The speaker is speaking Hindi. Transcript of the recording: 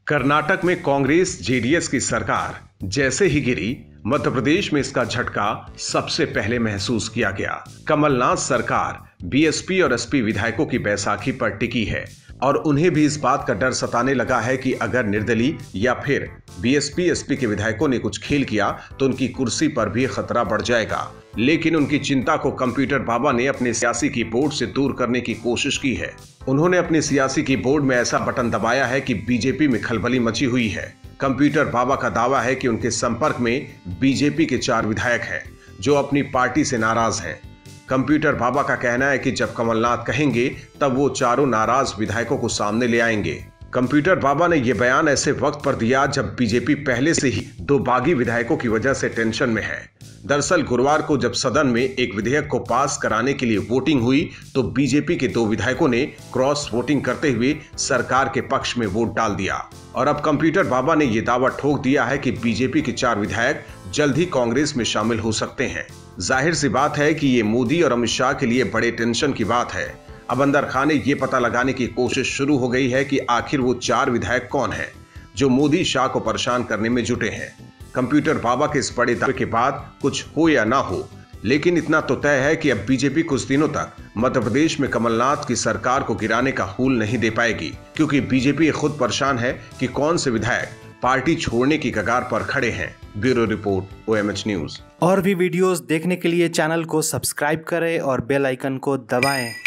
कर्नाटक में कांग्रेस जेडीएस की सरकार जैसे ही गिरी, मध्य प्रदेश में इसका झटका सबसे पहले महसूस किया गया। कमलनाथ सरकार बीएसपी और एसपी विधायकों की बैसाखी पर टिकी है और उन्हें भी इस बात का डर सताने लगा है कि अगर निर्दलीय या फिर बीएसपी एसपी के विधायकों ने कुछ खेल किया तो उनकी कुर्सी पर भी खतरा बढ़ जाएगा। लेकिन उनकी चिंता को कंप्यूटर बाबा ने अपने सियासी कीबोर्ड से दूर करने की कोशिश की है। उन्होंने अपने सियासी कीबोर्ड में ऐसा बटन दबाया है कि बीजेपी में खलबली मची हुई है। कंप्यूटर बाबा का दावा है कि उनके संपर्क में बीजेपी के 4 विधायक हैं जो अपनी पार्टी से नाराज हैं। कंप्यूटर बाबा का कहना है कि जब कमलनाथ कहेंगे तब वो चारों नाराज विधायकों को सामने ले आएंगे। कंप्यूटर बाबा ने यह बयान ऐसे वक्त पर दिया जब बीजेपी पहले से ही 2 बागी विधायकों की वजह से टेंशन में है। दरअसल गुरुवार को जब सदन में एक विधेयक को पास कराने के लिए वोटिंग हुई तो बीजेपी के 2 विधायकों ने क्रॉस वोटिंग करते हुए सरकार के पक्ष में वोट डाल दिया और अब कंप्यूटर बाबा ने यह दावा ठोक दिया है कि बीजेपी के 4 विधायक जल्द ही कांग्रेस में शामिल हो सकते हैं। जाहिर सी बात है कि ये मोदी और अमित शाह के लिए बड़े टेंशन की बात है। अब अंदर खाने ये पता लगाने की कोशिश शुरू हो गई है कि आखिर वो 4 विधायक कौन हैं जो मोदी शाह को परेशान करने में जुटे हैं। कंप्यूटर बाबा के इस बड़े दावे के बाद कुछ हो या ना हो, लेकिन इतना तो तय है कि अब बीजेपी कुछ दिनों तक मध्य प्रदेश में कमलनाथ की सरकार को गिराने का हूल नहीं दे पाएगी, क्योंकि बीजेपी खुद परेशान है कि कौन से विधायक पार्टी छोड़ने की कगार पर खड़े हैं। Bureau report, OMH news. और भी वीडियोस देखने के लिए चैनल को सब्सक्राइब करें और बेल आइकन को दबाएं।